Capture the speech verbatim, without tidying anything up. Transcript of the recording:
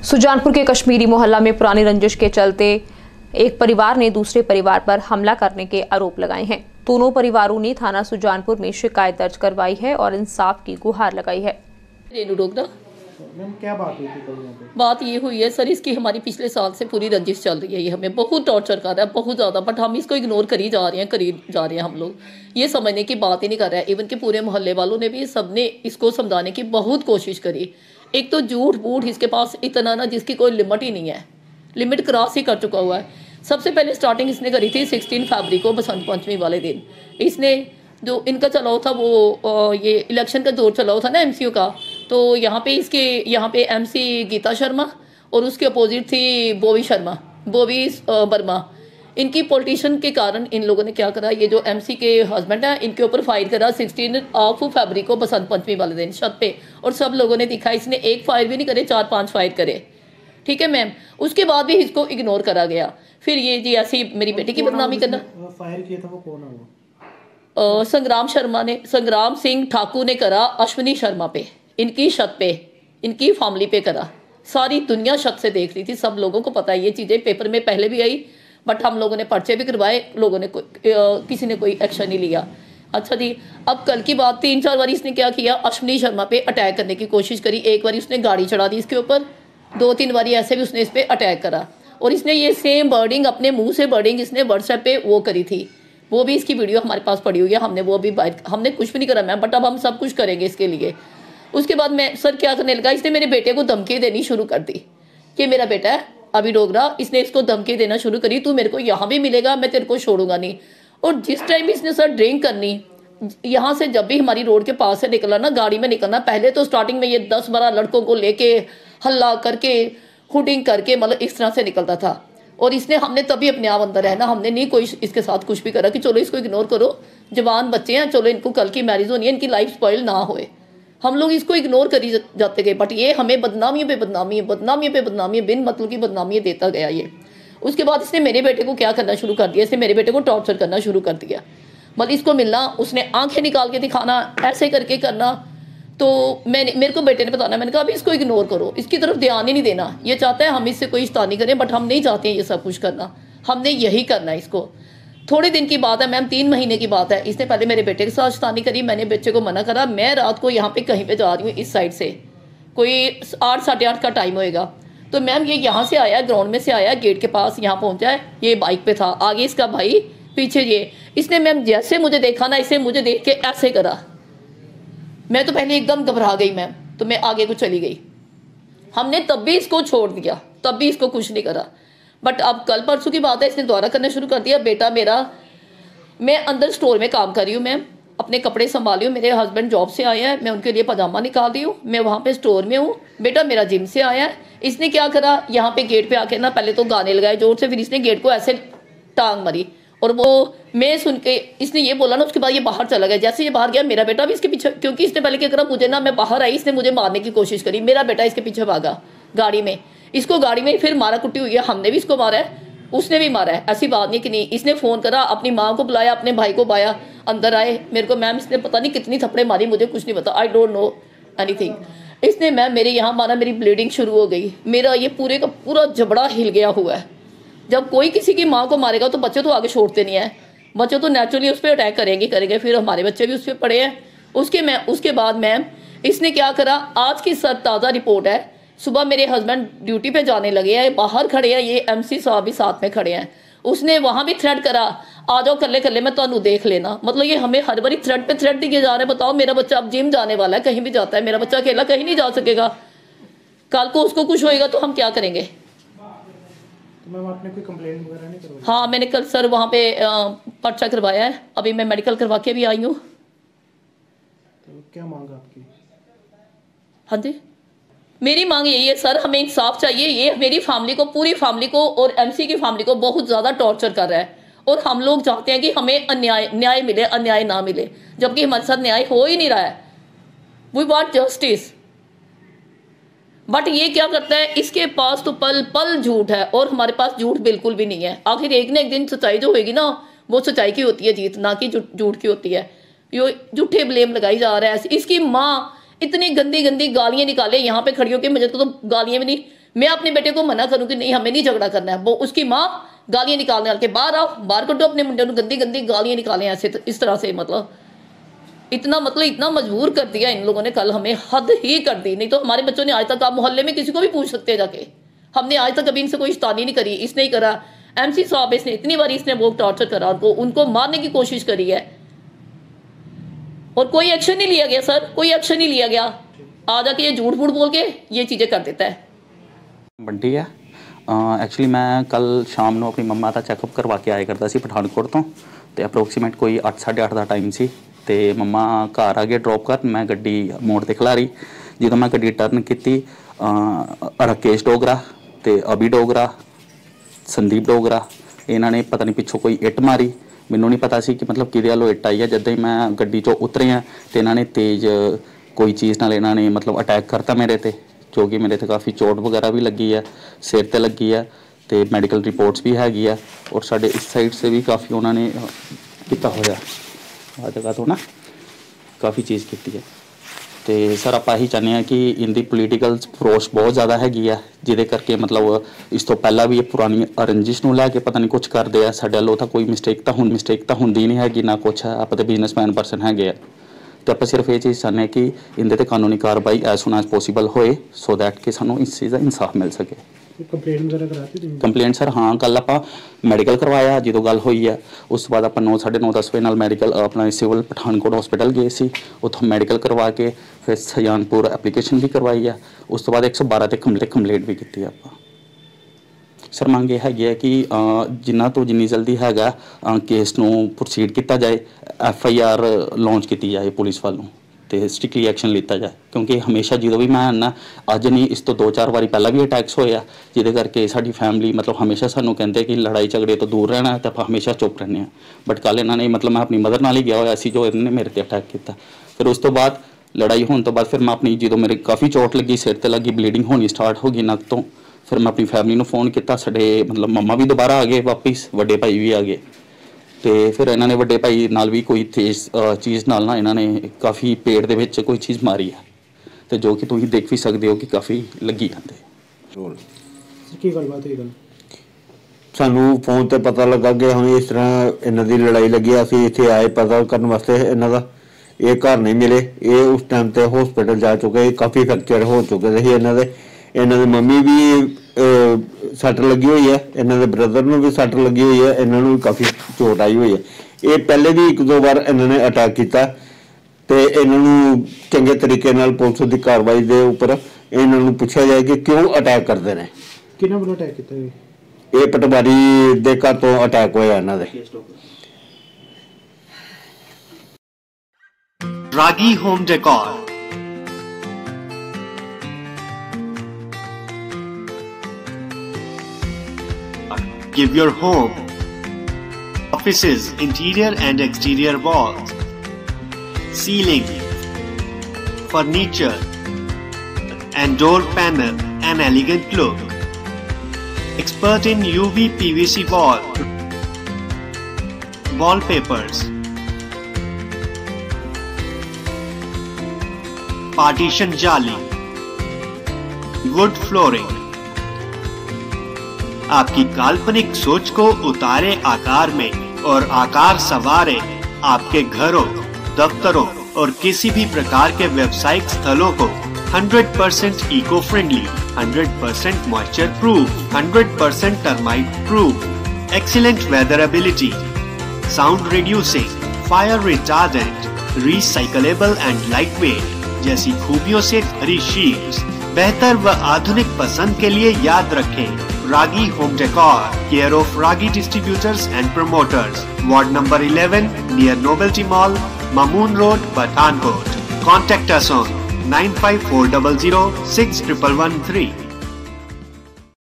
सुजानपुर के कश्मीरी मोहल्ला में पुरानी रंजिश के चलते एक परिवार ने दूसरे परिवार पर हमला करने के आरोप लगाए हैं। दोनों परिवारों ने थाना सुजानपुर में शिकायत दर्ज करवाई है और इंसाफ की गुहार लगाई है। मैम क्या बात हुई थी कल यहाँ पे? बात ये हुई है सर, इसकी हमारी पिछले साल से पूरी रंजिश चल रही है। ये हमें बहुत टॉर्चर कर रहा है, बहुत ज़्यादा, बट हम इसको इग्नोर करी जा रहे हैं करी जा रहे हैं हम लोग ये समझने की बात ही नहीं कर रहे हैं। इवन के पूरे मोहल्ले वालों ने भी, सब ने इसको समझाने की बहुत कोशिश करी। एक तो झूठ बूठ इसके पास इतना ना जिसकी कोई लिमिट ही नहीं है, लिमिट क्रॉस ही कर चुका हुआ है। सबसे पहले स्टार्टिंग इसने करी थी सिक्सटीन फरवरी को, बसंत पंचमी वाले दिन। इसने जो इनका चलाओ था वो ये इलेक्शन का दौर चलाओ था ना एमसीयू का, तो यहाँ पे इसके यहाँ पे एमसी गीता शर्मा और उसके अपोजिट थी बोवी शर्मा बोवी वर्मा। इनकी पॉलिटिशियन के कारण इन लोगों ने क्या करा, ये जो एमसी के हस्बैंड है इनके ऊपर फायर करा सिक्सटीन ऑफ फरवरी को, बसंत पंचमी वाले दिन छत पे। और सब लोगों ने देखा, इसने एक फायर भी नहीं करे, चार पांच फायर करे, ठीक है मैम। उसके बाद भी इसको इग्नोर करा गया। फिर ये जी ऐसी मेरी बेटी की बदनामी करना। फायर किया था वो कौन है वो? Uh, संग्राम शर्मा ने संग्राम सिंह ठाकुर ने करा अश्विनी शर्मा पे, इनकी छत पे, इनकी फैमिली पे करा। सारी दुनिया छत से देख रही थी, सब लोगों को पता है ये चीज़ें, पेपर में पहले भी आई, बट हम लोगों ने पर्चे भी करवाए, लोगों ने कोई किसी ने कोई एक्शन नहीं लिया। अच्छा जी, अब कल की बात, तीन चार बार इसने क्या किया, अश्विनी शर्मा पे अटैक करने की कोशिश करी। एक बार उसने गाड़ी चढ़ा दी इसके ऊपर, दो तीन बार ऐसे भी उसने इस पर अटैक करा। और इसने ये सेम वर्डिंग अपने मुँह से वर्डिंग इसने व्हाट्सएप पे वो करी थी, वो भी इसकी वीडियो हमारे पास पड़ी हुई है। हमने वो भी बाहर, हमने कुछ भी नहीं करा मैम, बट अब हम सब कुछ करेंगे इसके लिए। उसके बाद मैं सर क्या करने लगा, इसने मेरे बेटे को धमकी देनी शुरू कर दी कि मेरा बेटा है अभी डोगरा, इसने इसको धमकी देना शुरू करी, तू मेरे को यहाँ भी मिलेगा, मैं तेरे को छोड़ूंगा नहीं। और जिस टाइम इसने सर ड्रिंक करनी, यहाँ से जब भी हमारी रोड के पास से निकला ना, गाड़ी में निकलना, पहले तो स्टार्टिंग में ये दस बारह लड़कों को लेके हल्ला करके हुडिंग करके मतलब इस तरह से निकलता था। और इसने हमने तभी अपने आप अंदर है ना, हमने नहीं कोई इसके साथ कुछ भी करा कि चलो इसको इग्नोर करो, जवान बच्चे हैं, चलो इनको कल की मैरिज होनी है, इनकी लाइफ स्पॉइल ना होए। हम लोग इसको इग्नोर करी जाते गए, बट ये हमें बदनामी पे बदनामी बदनामी पे बदनामी बिन मतलब की बदनामी देता गया ये। उसके बाद इसने मेरे बेटे को क्या करना शुरू कर दिया, इसने मेरे बेटे को टॉर्चर करना शुरू कर दिया। मतलब इसको मिलना, उसने आंखें निकाल के दिखाना, ऐसे करके करना। तो मैंने, मेरे को बेटे ने बताना, मैंने कहा अभी इसको इग्नोर करो, इसकी तरफ ध्यान ही नहीं देना। ये चाहता है हम इससे कोई शैतानी करें, बट हम नहीं चाहते हैं ये सब कुछ करना, हमने यही करना है इसको। थोड़े दिन की बात है मैम, तीन महीने की बात है, इसने पहले मेरे बेटे के साथ शैतानी करी। मैंने बच्चे को मना करा, मैं रात को यहाँ पे कहीं पे जा रही हूँ, इस साइड से कोई आठ साढ़े आठ का टाइम होएगा, तो मैम ये यहाँ से आया, ग्राउंड में से आया, गेट के पास यहाँ पहुँचा है, ये बाइक पे था, आगे इसका भाई, पीछे ये। इसने मैम जैसे मुझे देखा ना, इसे मुझे देख के ऐसे करा, मैं तो पहले एकदम घबरा गई मैम, तो मैं आगे को चली गई। हमने तब भी इसको छोड़ दिया, तब भी इसको कुछ नहीं करा। बट अब कल परसों की बात है, इसने दोबारा करना शुरू कर दिया। बेटा मेरा, मैं अंदर स्टोर में काम कर रही हूँ मैम, अपने कपड़े संभाली हूँ, मेरे हस्बैंड जॉब से आए हैं, मैं उनके लिए पजामा निकाल रही हूँ, मैं वहाँ पे स्टोर में हूँ। बेटा मेरा जिम से आया है, इसने क्या करा, यहाँ पे गेट पे आके ना पहले तो गाने लगाए जोर से, फिर इसने गेट को ऐसे टांग मारी। और वो मैं सुन के, इसने ये बोला ना, उसके बाद ये बाहर चला गया। जैसे ये बाहर गया, मेरा बेटा भी इसके पीछे, क्योंकि इसने पहले क्या करा, मुझे ना, मैं बाहर आई, इसने मुझे मारने की कोशिश करी, मेरा बेटा इसके पीछे भागा गाड़ी में, इसको गाड़ी में फिर मारा कुट्टी हुई है, हमने भी इसको मारा है, उसने भी मारा है, ऐसी बात नहीं कि नहीं। इसने फ़ोन करा, अपनी माँ को बुलाया, अपने भाई को बुलाया, अंदर आए। मेरे को मैम इसने पता नहीं कितनी थप्पड़े मारी, मुझे कुछ नहीं पता, आई डोंट नो एनीथिंग। इसने मैम मेरे यहाँ मारा, मेरी ब्लीडिंग शुरू हो गई, मेरा ये पूरे का पूरा जबड़ा हिल गया हुआ है। जब कोई किसी की माँ को मारेगा तो बच्चे तो आगे छोड़ते नहीं है, बच्चे तो नेचुरली उस पर अटैक करेंगे करेंगे फिर हमारे बच्चे भी उस पर पड़े हैं। उसके मैं उसके बाद मैम इसने क्या करा, आज की सर ताज़ा रिपोर्ट है, सुबह मेरे हस्बैंड ड्यूटी पे जाने लगे हैं, बाहर खड़े हैं, ये एमसी साहब भी साथ में खड़े हैं, उसने वहाँ भी थ्रेड करा, आ जाओ कल्ले कल्ले मैं तो देख लेना। मतलब ये हमें हर बारी थ्रेड पे थ्रेड दिए जा रहे हैं। बताओ, मेरा बच्चा अब जिम जाने वाला है, कहीं भी जाता है, मेरा बच्चा अकेला कहीं नहीं जा सकेगा, कल को उसको कुछ होएगा तो हम क्या करेंगे। तो मैम आपने कोई कंप्लेंट वगैरह नहीं करवाई? हाँ मैंने कल सर वहाँ पे पर्चा करवाया है, अभी मैं मेडिकल करवा के भी आई हूँ। तो क्या मांग आपकी? हाँ जी, मेरी मांग यही है सर, हमें इंसाफ चाहिए। ये मेरी फैमिली को, पूरी फैमिली को और एमसी की फैमिली को बहुत ज़्यादा टॉर्चर कर रहा है, और हम लोग चाहते हैं कि हमें अन्याय न्याय मिले, अन्याय ना मिले, जबकि हमारे साथ न्याय हो ही नहीं रहा है। वी वांट जस्टिस, बट ये क्या करता है, इसके पास तो पल पल झूठ है और हमारे पास झूठ बिल्कुल भी नहीं है। आखिर एक ना एक दिन सच्चाई जो होगी ना, वो सच्चाई की होती है जीत, ना कि झूठ की होती है। ये झूठे ब्लेम लगाई जा रहा है। इसकी माँ इतनी गंदी गंदी गालियाँ निकाले यहाँ पे खड़ी होकर, मुझे तो, तो गालियाँ भी नहीं, मैं अपने बेटे को मना करूँ कि नहीं हमें नहीं झगड़ा करना है, वो उसकी माँ गालियाँ निकालने वाले के बाहर आओ, बाहर कटो अपने मुंडे को, गंदी गंदी गालियाँ निकालें ऐसे इस तरह से, मतलब इतना मतलब इतना मजबूर कर दिया इन लोगों ने, कल हमें हद ही कर दी। नहीं तो हमारे बच्चों ने आज तक, आप मोहल्ले में किसी को भी पूछ सकते हैं जाके, हमने आज तक कभी इनसे कोई शैतानी नहीं करी, इसने ही करा। एमसी साहब इसने इतनी बार इसने वो टॉर्चर करा, उनको उनको मारने की कोशिश करी है और कोई एक्शन नहीं लिया गया सर, कोई एक्शन नहीं लिया गया। आ जाके ये झूठ फूठ बोल के ये चीज़ें कर देता है। बंटी है एक्चुअली मैं कल शाम ਨੂੰ ਆਪਣੀ ਮੰਮਾ ਦਾ ਚੈੱਕਅਪ ਕਰਵਾ ਕੇ ਆਇਆ ਕਰਦਾ ਸੀ ਪਠਾਨਕੋਟ ਤੋਂ, ਤੇ ਅਪਰੋਕਸੀਮੇਟ ਕੋਈ ਅੱਠ ਸਾਢੇ ਅੱਠ ਦਾ ਟਾਈਮ ਸੀ, ਤੇ ਮੰਮਾ ਘਰ ਆ ਗਏ ਡ੍ਰੌਪ ਕਰਨ, ਮੈਂ ਗੱਡੀ ਮੋੜ ਤੇ ਖਲਾਰੀ। ਜਦੋਂ ਮੈਂ ਗੱਡੀ ਟਰਨ ਕੀਤੀ, ਰਾਕੇਸ਼ ਡੋਗਰਾ ਤੇ ਅਭੀ ਡੋਗਰਾ, ਸੰਦੀਪ ਡੋਗਰਾ, ਇਹਨਾਂ ਨੇ ਪਤਾ ਨਹੀਂ ਪਿੱਛੋਂ ਕੋਈ ਇੱਟ ਮਾਰੀ। ਮੈਨੂੰ ਨਹੀਂ ਪਤਾ ਸੀ ਕਿ ਮਤਲਬ ਕਿਹਦੇ ਵੱਲੋਂ ਇੱਟ ਆਈ ਹੈ। ਜਦੋਂ ਹੀ ਮੈਂ ਗੱਡੀ 'ਚੋਂ ਉਤਰਿਆ ਤੇ ਇਹਨਾਂ ਨੇ ਤੇਜ਼ ਕੋਈ ਚੀਜ਼ ਨਾਲ ਇਹਨਾਂ ਨੇ ਮਤਲਬ ਅਟੈਕ ਕਰਤਾ ਮੇਰੇ ਤੇ, ਜੋ ਕਿ ਮੇਰੇ ਤੇ ਕਾਫੀ ਚੋਟ ਵਗੈਰਾ ਵੀ ਲੱਗੀ ਹੈ, ਸਿਰ ਤੇ ਲੱਗੀ ਹੈ, ਤੇ ਮੈਡੀਕਲ ਰਿਪੋਰਟਸ ਵੀ ਹੈਗੀ ਆ। ਔਰ ਸਾਡੇ ਇਸ ਸਾਈਡ ਸੇ ਵੀ ਕਾਫੀ ਉਹਨਾਂ ਨੇ ਕੀਤਾ ਹੋਇਆ, ਆ ਜਗ੍ਹਾ ਤੋਂ ਨਾ ਕਾਫੀ ਚੀਜ਼ ਕੀਤੀ ਹੈ। ਤੇ ਸਰ ਆਪਾਂ ਇਹੀ ਚਾਹੁੰਦੇ ਹਾਂ ਕਿ ਇਹਦੀ ਪੋਲੀਟੀਕਲ ਫਰੋਸ਼ ਬਹੁਤ ਜ਼ਿਆਦਾ ਹੈਗੀ ਆ, ਜਿਹਦੇ ਕਰਕੇ ਮਤਲਬ ਇਸ ਤੋਂ ਪਹਿਲਾਂ ਵੀ ਇਹ ਪੁਰਾਣੀ ਰੰਜਿਸ਼ ਨੂੰ ਲੈ ਕੇ ਪਤਾ ਨਹੀਂ ਕੁਛ ਕਰਦੇ ਆ। ਸਾਡੇ ਵੱਲੋਂ ਤਾਂ ਕੋਈ ਮਿਸਟੇਕ ਤਾਂ ਹੁਣ ਮਿਸਟੇਕ ਤਾਂ ਹੁੰਦੀ ਨਹੀਂ ਹੈਗੀ ਨਾ ਕੁਛ ਹੈ, ਆਪਾਂ ਤਾਂ ਬਿਜ਼ਨਸਮੈਨ ਪਰਸਨ ਹੈਗੇ ਆ। ਤੇ ਆਪਾਂ ਸਿਰਫ ਇਹ ਚੀਜ਼ ਚਾਹੁੰਦੇ ਹਾਂ ਕਿ ਇਹਦੇ ਤੇ ਕਾਨੂੰਨੀ ਕਾਰਵਾਈ ਐਜ਼ ਸੂਨ ਐਜ਼ ਪੋਸੀਬਲ ਹੋਏ, ਸੋ ਦੈਟ ਕਿ ਸਾਨੂੰ ਇਸ ਚੀਜ਼ ਦਾ ਇਨਸਾਫ ਮਿਲ ਸਕੇ। ਕੰਪਲੇਂਟ ਵਗੈਰਾ ਕਰਾਤੀ ਤੁਸੀਂ? ਕੰਪਲੇਂਟ ਸਰ ਹਾਂ, ਕੱਲ ਆਪਾਂ ਮੈਡੀਕਲ ਕਰਵਾਇਆ ਜਦੋਂ ਗੱਲ ਹੋਈ ਹੈ। ਉਸ ਤੋਂ ਬਾਅਦ ਆਪਾਂ ਨੌ ਸਾਢੇ ਨੌ ਦਸ ਵਜੇ ਨਾਲ ਮੈਡੀਕਲ ਆਪਣਾ ਸਿਵਲ ਪਠਾਨਕੋਟ ਹਸਪੀਟਲ ਗਏ ਸੀ, ਉੱਥੋਂ ਮੈਡੀਕਲ ਕਰਵਾ ਕੇ ਫਿਰ ਸਜਾਨਪੁਰ ਐਪਲੀਕੇਸ਼ਨ ਵੀ ਕਰਵਾਈ ਆ। ਉਸ ਤੋਂ ਬਾਅਦ ਇੱਕ ਸੌ ਬਾਰਾਂ ਤੇ ਕੰਪਲੇਂਟ ਵੀ ਕੀਤੀ ਆਪਾਂ। ਸਰ ਮੰਗ ਇਹ ਹੈਗੀ ਹੈ ਕਿ ਜਿੰਨਾ ਤੋਂ ਜਿੰਨੀ ਜਲਦੀ ਹੈਗਾ ਕੇਸ ਨੂੰ ਪ੍ਰੋਸੀਡ ਕੀਤਾ ਜਾਏ, ਐਫ ਆਈ ਆਰ ਲਾਂਚ ਕੀਤੀ ਜਾਏ ਪੁਲਿਸ ਵੱਲੋਂ, ਤੇ ਸਟ੍ਰਿਕਟਲੀ ਐਕਸ਼ਨ ਲਿੱਤਾ ਜਾਏ। ਕਿਉਂਕਿ ਹਮੇਸ਼ਾ ਜਦੋਂ ਵੀ ਮੈਂ ਆਉਂਦਾ, ਅੱਜ ਨਹੀਂ ਇਸ ਤੋਂ ਦੋ ਚਾਰ ਵਾਰੀ ਪਹਿਲਾਂ ਵੀ ਅਟੈਕਸ ਹੋਏ ਆ, ਜਿਹਦੇ ਕਰਕੇ ਸਾਡੀ ਫੈਮਿਲੀ ਮਤਲਬ ਹਮੇਸ਼ਾ ਸਾਨੂੰ ਕਹਿੰਦੇ ਕਿ ਲੜਾਈ ਝਗੜੇ ਤੋਂ ਦੂਰ ਰਹਿਣਾ, ਤੇ ਆਪਾਂ ਹਮੇਸ਼ਾ ਚੁੱਪ ਰਹਿੰਦੇ ਹਾਂ। ਬਟ ਕੱਲ੍ਹ ਇਹਨਾਂ ਨੇ ਮਤਲਬ ਮੈਂ ਆਪਣੀ ਮਦਰ ਨਾਲ ਹੀ ਗਿਆ ਹੋਇਆ ਸੀ, ਜੋ ਇਹਨਾਂ ਨੇ ਮੇਰੇ ਤੇ ਅਟੈਕ ਕੀਤਾ। ਫਿਰ ਉਸ ਤੋਂ ਬਾਅਦ ਲੜਾਈ ਹੋਣ ਤੋਂ ਬਾਅਦ ਫਿਰ ਮੈਂ ਆਪਣੀ ਜਦੋਂ ਮੇਰੇ ਕਾਫੀ ਚੋਟ ਲੱਗੀ, ਸਿਰ ਤੇ ਲੱਗੀ, ਬਲੀਡਿੰਗ ਹੋਣੀ ਸਟਾਰਟ ਹੋ ਗਈ ਨੱਕ ਤੋਂ, ਫਿਰ ਮੈਂ ਆਪਣੀ ਫੈਮਿਲੀ ਨੂੰ ਫੋਨ ਕੀਤਾ। ਸਾਡੇ ਮਤਲਬ ਮੰਮਾ ਵੀ ਦੁਬਾਰਾ ਆ ਗਏ ਵਾਪਿਸ, ਵੱਡੇ ਭਾਈ ਵੀ ਆ ਗਏ, ਤੇ ਫਿਰ ਇਹਨਾਂ ਨੇ ਵੱਡੇ ਭਾਈ ਨਾਲ ਵੀ ਕੋਈ ਤੇਜ਼ ਚੀਜ਼ ਨਾਲ ਨਾ ਇਹਨਾਂ ਨੇ ਕਾਫੀ ਪੇਟ ਦੇ ਵਿੱਚ ਕੋਈ ਚੀਜ਼ ਮਾਰੀ ਹੈ, ਤੇ ਜੋ ਕਿ ਤੁਸੀਂ ਦੇਖ ਵੀ ਸਕਦੇ ਹੋ ਕਿ ਕਾਫੀ ਲੱਗੀ ਜਾਂਦੇ। ਕੀ ਗੱਲਬਾਤ ਹੋਈ? ਗੱਲ ਸਾਨੂੰ ਫੋਨ ਤੇ ਪਤਾ ਲੱਗਾ ਕਿ ਹੁਣ ਇਸ ਤਰ੍ਹਾਂ ਇਹਨਾਂ ਦੀ ਲੜਾਈ ਲੱਗੀ। ਅਸੀਂ ਇੱਥੇ ਆਏ ਪਤਾ ਕਰਨ ਵਾਸਤੇ, ਇਹਨਾਂ ਦਾ ਇਹ ਘਰ ਨਹੀਂ ਮਿਲੇ। ਇਹ ਉਸ ਟਾਈਮ ਤੇ ਹਸਪੀਟਲ ਜਾ ਚੁੱਕੇ, ਕਾਫੀ ਫ੍ਰੈਕਚਰ ਹੋ ਚੁੱਕੇ ਸੀ ਇਹਨਾਂ ਦੇ। ਇਹਨਾਂ ਦੀ ਮੰਮੀ ਵੀ ਸੱਟ ਲੱਗੀ ਹੋਈ ਹੈ, ਇਹਨਾਂ ਦੇ ਬ੍ਰਦਰ ਨੂੰ ਵੀ ਸੱਟ ਲੱਗੀ ਹੋਈ ਹੈ, ਇਹਨਾਂ ਨੂੰ ਵੀ ਕਾਫੀ ਚੋਟ ਆਈ ਹੋਈ ਹੈ। ਇਹ ਪਹਿਲੇ ਵੀ ਇੱਕ ਦੋ ਵਾਰ ਇਹਨਾਂ ਨੇ ਅਟੈਕ ਕੀਤਾ, ਤੇ ਇਹਨਾਂ ਨੂੰ ਚੰਗੇ ਤਰੀਕੇ ਨਾਲ ਪੁਲਿਸ ਦੀ ਕਾਰਵਾਈ ਦੇ ਉੱਪਰ ਇਹਨਾਂ ਨੂੰ ਪੁੱਛਿਆ ਜਾਏ ਕਿ ਕਿਉਂ ਅਟੈਕ ਕਰਦੇ ਨੇ। ਕਿਹਨਾਂ ਵੱਲੋਂ ਅਟੈਕ ਕੀਤਾ? ਇਹ ਪਟਵਾਰੀ ਦੇ ਘਰ ਤੋਂ ਅਟੈਕ ਹੋਇਆ ਇਹਨਾਂ ਦੇ। Ragi home decor give your home, offices, interior and exterior walls, ceiling, furniture and door panel an elegant look. Expert in U V P V C wall, wallpapers, partition jali, wood flooring. आपकी काल्पनिक सोच को उतारे आकार में और आकार संवारे आपके घरों, दफ्तरों और किसी भी प्रकार के व्यावसायिक स्थलों को hundred percent eco friendly, hundred percent moisture proof, hundred percent termite proof, excellent weatherability, sound reducing, fire retardant, recyclable and lightweight जैसी खूबियों से भरी शीट्स बेहतर व आधुनिक पसंद के लिए याद रखें। Ragi Home Decor, care of Ragi Distributors and Promoters, Ward number eleven, near Novelty Mall, Mamoon Road, Pathankot. Contact us on nine five four zero zero six one one three.